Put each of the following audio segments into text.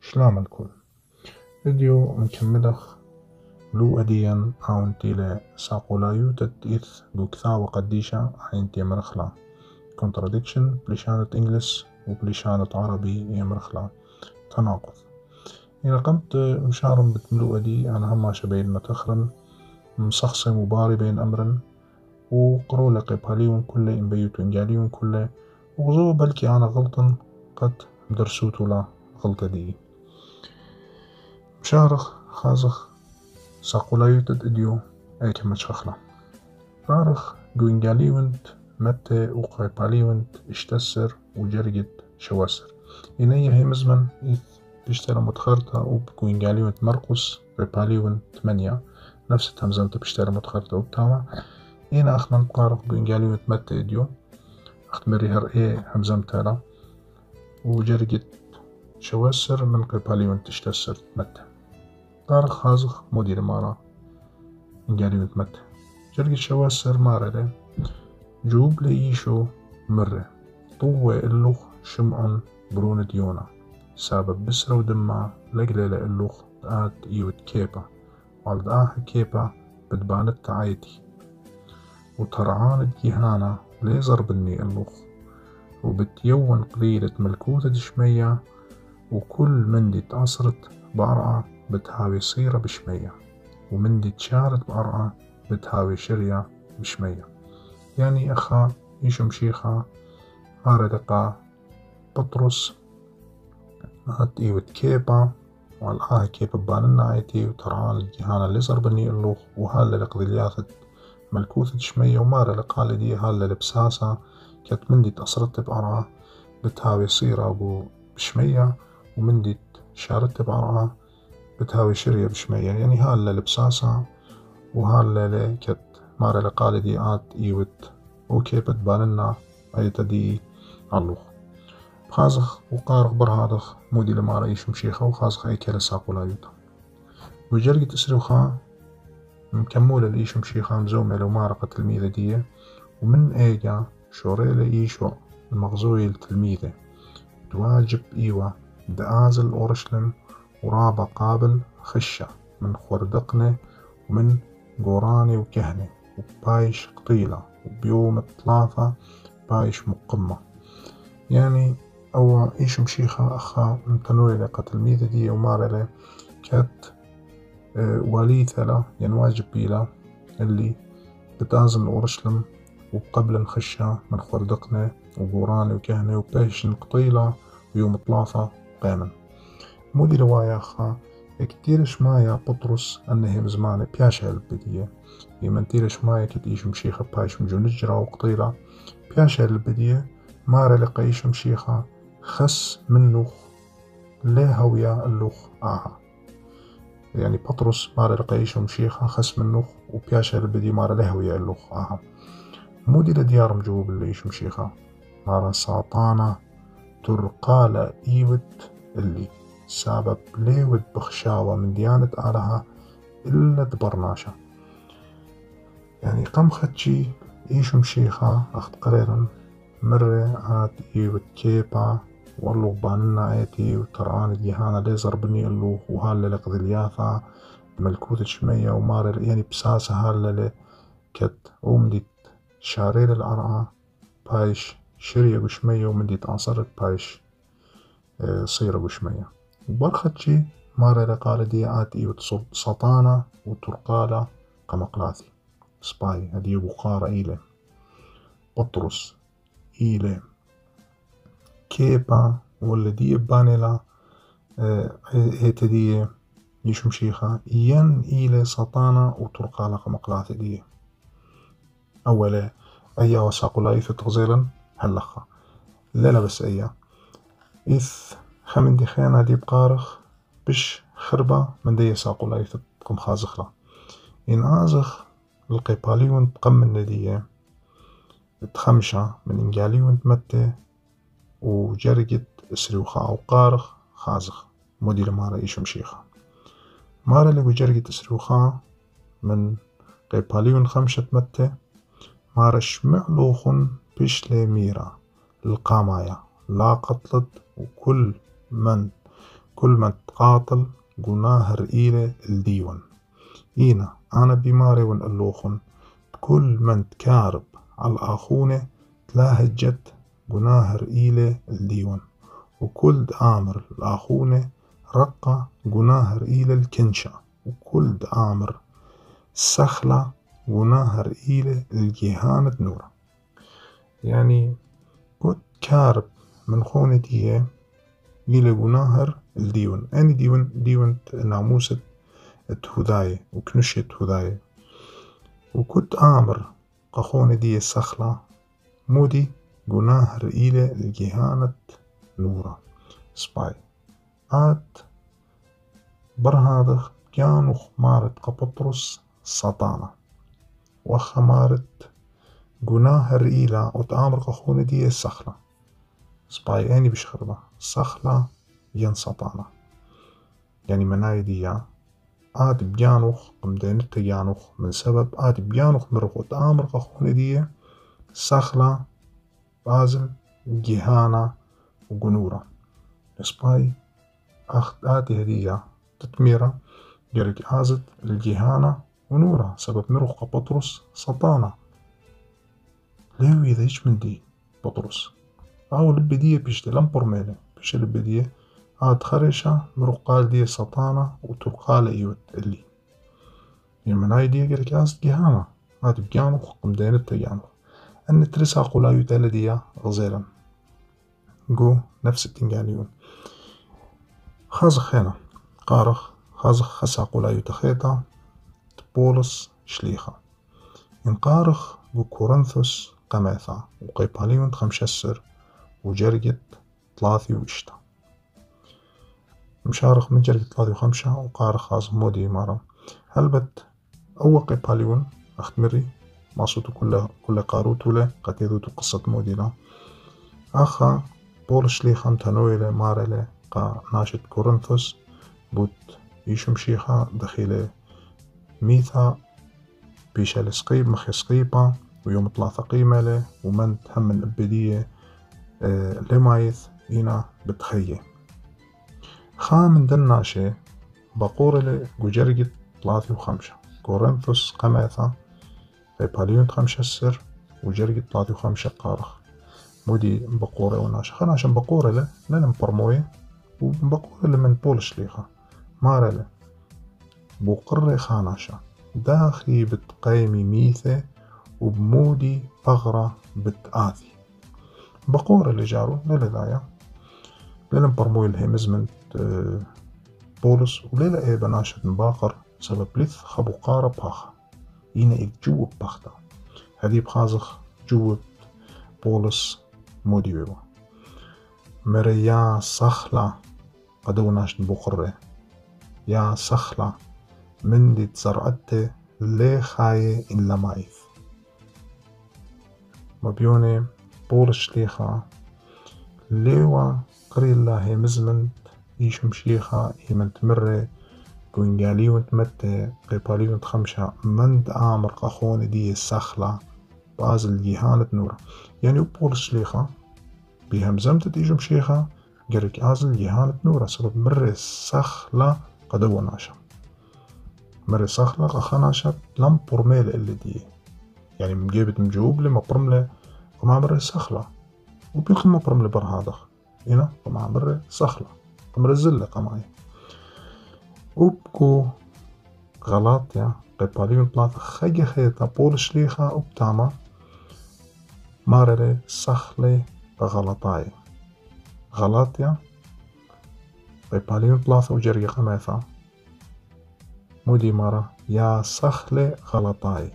شلام الكل فيديو نكملخ لو أديان عاونتيلي ساقولايوتت إث قوكثاوة قديشة عينتي مرخلا contradiction بلشانة إنجلس وبلشانة عربي يمرخلا تناقض. إذا قمت مشارم بتملو أدي أنا هما شبين متخرن مصخصي مباري بين أمرن وقرو لقي باليون كله إن بيوتو إنجاليون كله وغزو بلكي أنا غلطن قد درسوتو لا غلطة دي مشارخ خازخ ساقولايوتت إديو أيك متشخلا فارخ جوينجاليونت متى وقيباليونت اشتسر وجرجت شواسر إنيا هي مزمن إذ بيشترى متخرطة وبجوينجاليونت مرقس ريباليونت 8 نفس التمزمت بيشترى متخرطة وبتاما إنا أخمن قارق جوينجاليونت متى إديو أختمري هر إيه همزمتالا وجرجت شواسر من قيباليونت اشتسر متى طارق خازخ مدير مارا إنجالي متمت جرق الشواسر مارا لي جوب ليشو مرة طوة اللوخ شمعن برون ديونا سبب بسرة ودمع لقلة اللوخ تقات إيوت كيبا والد كيبا بدبانت تعايتي وترعان جيهانا ليزر بني اللوخ وبتيون قليلة ملكوتة شمية وكل مندي تعصرت بعرعة بتهاوي صيرة بشمية ومندي تشارت بعرعة بتهاوي شرية بشمية. يعني أخا يشم شيخا هاردقا بطرس هات إيوت كيبا والآه كيبا باننا عيتي وترعان الجهانا اللي صار بني اللوخ وهالا لقضي الياثت ملكوثة شمية ومارا لقالدي هالا لبساسة كانت مندي تأصرت بعرعة بتهاوي صيرة بشمية ومندي شارت بعرعة بتهاوي شرية بشمية. يعني هالا لبساسة وهالا كت مارا لقالدي آت إيوت وكيبت باننا أيتا دي علوخ بخازخ وقارخ برهادخ مودي لما رأيش مشيخة وخازخ أي كلا ساقو لا يوتا وجرقة تسريخا مكمولة لإيش مشيخة مزومة لو مارقة تلميذة دي ومن إيجا شوريلة إيشو المغزوي التلميذة تواجب إيوة دآزل أورشلم ورابا قابل خشة من خوردقنة ومن قوراني وكهنة وبايش قطيلة وبيوم 3 بايش مقمة. يعني أو إيش مشيخة أخا متنوية لقى تلميذة دي ومارلة كات واليثة لا يعني واجب بيلا اللي بتازل أورشلم وقبل نخشة من خوردقنة وقوراني وكهنة وبايش قطيلة ويوم 3 قيما مودي رواية أخا كتيرش مايا بطرس أنه مزمانة بياشا البدية يمن تيرش مايا كتيش مشيخة بايش مجونجرة وقطيلة بياشا البدية مارا لقيش مشيخة خس منوخ ليه هويا اللوخ يعني بطرس مارا لقيش مشيخة خس منوخ وبياشا البدية مارا ليه هويا اللوخ مودي لديار مجوب اللي يش مشيخة مارا ساطانة ترقالة إيوت اللي سبب ليود بخشاوة من ديانة آلها إلا دبرناشا. يعني قم خدشي إيش مشيخة أخت قريرا مرة عاد إيوت كيبا والله باننا عيتي وترعان الجهانة ليزر بني اللوخ وهالا لقضي الياثة ملكوت شمية ومار يعني بساسة هالا كت ومديت شاريل العرعة بايش شرية بشمية ومديت عصرت بايش صيرة بشمية وبرختشي مارا لقالدي آت إيوت سطانة وترقالة قمقلاثي سباي هدي بقارة إيلي بطرس إيلي كيبا والذي بانيلا هيتدي يشم شيخة ين إيلي سطانة وترقالة قمقلاثي دي أولا أيا وساقولاي في تغزيلا هلخا لا بس أيا إث خمن دي خيانة دي بقارخ بش خربة من دي ساقولاي في تقم خازخلا إن آزخ القيباليون تقم من ندية تخمشة من إنجاليون تمتة وجرقت اسريوخا أو قارخ خازخ مدير مارا إيش مشيخة مارا اللي جرقت اسريوخا من قيباليون خمشة تمتة مارا شمعلوخن بش لي ميرا القامايا لا قتلت وكل من كل ما تقاتل قناهر إلى الديون إينا أنا بماري ونقلوخن كل من تكارب على الآخونة تلاهجت قناهر إلى الديون وكل آمر الآخونة رقة قناهر إلى الكنشة وكل آمر سخلة قناهر إلى الجهانة نورة. يعني كنت كارب من خونة ديه إلى قناهر الديون أني ديون ناموسة التهداية وكنشة التهداية وكنت آمر قخونة دي سخلة مودي قناهر إلى الجهانة نورة سباي آت برهادخ كانوا مارت قبطرس سطانة وخمارت قناهر إلى وتآمر قخونة دي سخلة سباي أني بشخربة سخلة ين سطانة يعني مناي دي آت بيانوخ قمدينت بيانوخ من سبب آت بيانوخ مرخ وتآمر قخونة دي سخلة بازل جهانة وقنورة سباي آتي هدية تتميرة جرك آزت الجهانة ونورة سبب مرخ قبطرس سطانة ليو إذا إيش من دي بطرس أو البدية بيشتي لمبر ميلة بيش البدية آت خرشة مرخ قال دي سطانة وتقال إيوت اللي يمناي دي جرك آزت جهانة آت بجانوخ قمدينت تجانوخ أن ترسا قلايو تالدية غزيلا جو نفس التنجانيون خازخ هنا قارخ خازخ خسا قلايو تخيطة بولس شليخة إن قارخ جو كورنثوس قماثة وقيباليون تخمشسر وجرجت 3 وإشتا مشارخ من جرجت 3 و5 وقارخ خازخ مودي مرة هلبت أو قيباليون أختمري ماسوتو كل قاروتو له قتيدوتو قصة موديلا أخا بول شليخا تنويلة مارلة قا ناشد كورنثوس بوت يشم شيخا دخيلة ميثا بيشا السقيب مخي سقيبا ويوم 3 قيمة له ومن هم الأبدية لمايث هنا بتخيه خا من دناشي بقور له جرجت 3 و5 كورنثوس قماثا قيباليون تخمشسر وجرجت 3 و5 قارخ مودي بقورة وناشا خناشا بقورة له لنم برموية وبقورة له من بول شليخة مارا له بقرة خاناشا داخي بتقيمي ميثة وبمودي بغرة بتآثي بقورة اللي جارو للذايا لنم برموية الهيمز من بولس وليلة ايه بناشد باقر سبب لث خبو قارة باخة هنا إذ جوب باختا هذي بخازخ جوب بولس مودي بيبا مريا صخلة قدو ناشد بقرة يا صخلة من دي تزرعت لي خاية إن لمايث مبيوني بولس شليخة ليوا قري الله مزمن يشم شيخة يمن تمرة قنجالي وانتمت قيبالي وانتخمشة من تآمر قخون دي السخلة بازل جيهانة نورة يعني بولس شليخة بهمزمت تيجم شيخة قريك آزل جيهانة نورة سبب مرة سخلة قدوة ناشا مرة سخلة قخناشا لم برميل اللي دي يعني مجيبت مجوب لما برملة ومع مرة سخلة وبيخل ما برملة برهادخ هنا ومع مرة سخلة مرة زلة قماي وبكو غلط يا قيباليون 3 خيجة خيطة بول شليخة وبتاما مارلة سخلة بغلطاي غلط يا قيباليون 3 وجري قماثة مودي مرة يا سخلة غلطاي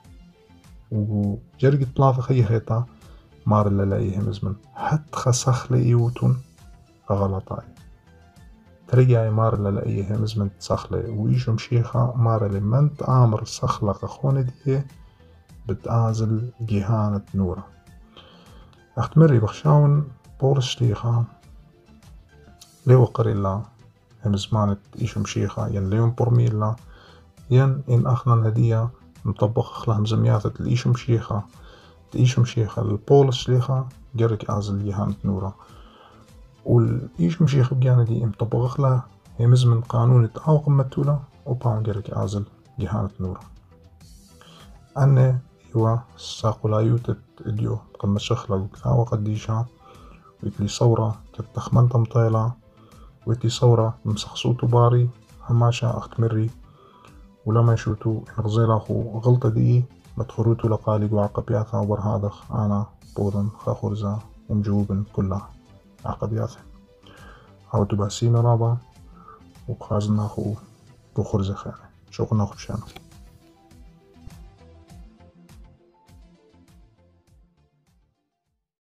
وجري 3 خيجة خيطة مارلة لايه مزمن حتى خسخلة يوتون غلطاي ترجع مارلة لايه مزمن سخلة ويشم شيخة مارلة من تآمر سخلة قخونة دي بتآزل جيهانة نورة اختمري بخشاون بولس شليخة ليو قري الله همزمانت يشم شيخة ين ليون برمي الله ين إن أخنا هدية نطبق أخلا همزمياتة الإيشم شيخة تإيشم شيخة البولس شليخة جرك آزل جيهانة نورة والإيش مشي خبجانا دي مطبق خلا همز من قانون التعاون قمتولا وباون جرك أعزل جهانة نورا أنا يوا ساقولايوت إديو قمت شخلا وكثاوة قديشا ويتلي صورة تتخمن طمطيلا ويتلي صورة ممسخصوتو باري هماشا أختمري ولما يشوتو نغزيلا خو غلطة دي مدخروتو لقالي وعقب ياثا وبرهادخ أنا بوضن خاخرزا ومجوبن كلها عقب ياثا عاوتو باسينا رابا وقازنا خو بخرزة خانة شوقنا خبشانا